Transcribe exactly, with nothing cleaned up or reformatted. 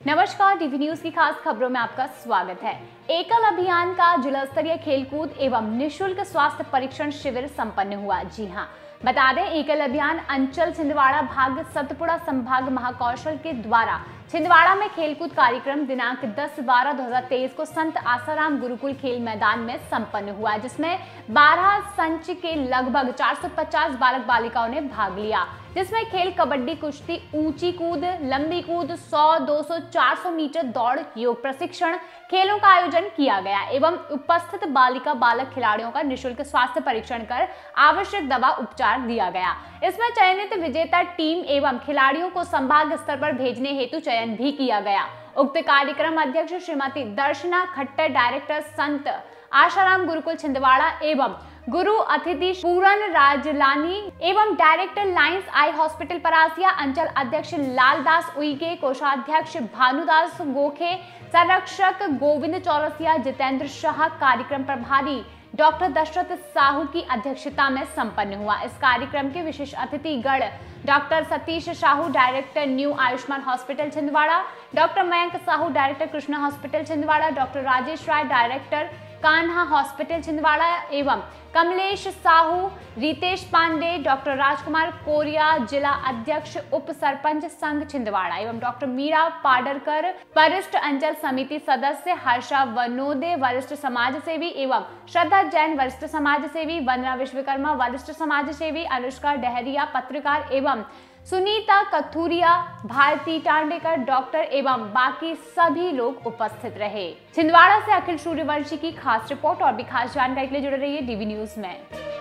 नमस्कार, TV news की खास खबरों में आपका स्वागत है। एकल अभियान का जिला स्तरीय खेलकूद एवं निःशुल्क स्वास्थ्य परीक्षण शिविर संपन्न हुआ। जी हां, बता दें, एकल अभियान अंचल छिंदवाड़ा भाग सतपुड़ा संभाग महाकौशल के द्वारा छिंदवाड़ा में खेलकूद कार्यक्रम दिनांक दस बारह दो हजार तेईस को संत आसाराम गुरुकुल खेल मैदान में संपन्न हुआ, जिसमें बारह संच के लगभग चार सौ पचास बालक बालिकाओं ने भाग लिया, जिसमें खेल कबड्डी, कुश्ती, ऊंची कूद, लंबी कूद, सौ, दो सौ, चार सौ मीटर दौड़, योग प्रशिक्षण खेलों का आयोजन किया गया एवं उपस्थित बालिका बालक खिलाड़ियों का निःशुल्क स्वास्थ्य परीक्षण कर आवश्यक दवा उपचार दिया गया। इसमें चयनित विजेता टीम एवं खिलाड़ियों को संभाग स्तर पर भेजने हेतु चयन भी किया गया। उक्त कार्यक्रम अध्यक्ष श्रीमती दर्शना खट्टर, डायरेक्टर संत आसाराम गुरुकुल छिंदवाड़ा एवं गुरु अतिथि पूरन राजलानी एवं director lions eye hospital Parasia, अंचल अध्यक्ष लालदास उइके, कोषाध्यक्ष भानुदास गोखे, संरक्षक गोविंद चौरसिया, जितेंद्र शाह, कार्यक्रम प्रभारी डॉक्टर दशरथ साहू की अध्यक्षता में संपन्न हुआ। इस कार्यक्रम के विशेष अतिथि गण doctor Satish Sahu, director new Ayushman hospital Chhindwara, doctor Mayank Sahu, director Krishna hospital Chhindwara, doctor Rajesh Rai, director Kanha hospital Chhindwara एवं कमलेश साहू, रितेश पांडे, डॉक्टर राजकुमार कोरिया, जिला अध्यक्ष उप सरपंच संघ छिंदवाड़ा एवं डॉक्टर मीरा पाडरकर, वरिष्ठ अंचल समिति सदस्य हर्षा वनोदे, वरिष्ठ समाज सेवी एवं श्रद्धा जैन, वरिष्ठ समाज सेवी वंदना विश्वकर्मा, वरिष्ठ समाज सेवी अनुष्का डहरिया, पत्रकार एवं सुनीता कथुरिया, भारती टांडेकर, डॉक्टर एवं बाकी सभी लोग उपस्थित रहे। छिंदवाड़ा से अखिल सूर्यवंशी की खास रिपोर्ट। और भी खास जानकारी के लिए जुड़े रहिए डीवी न्यूज में।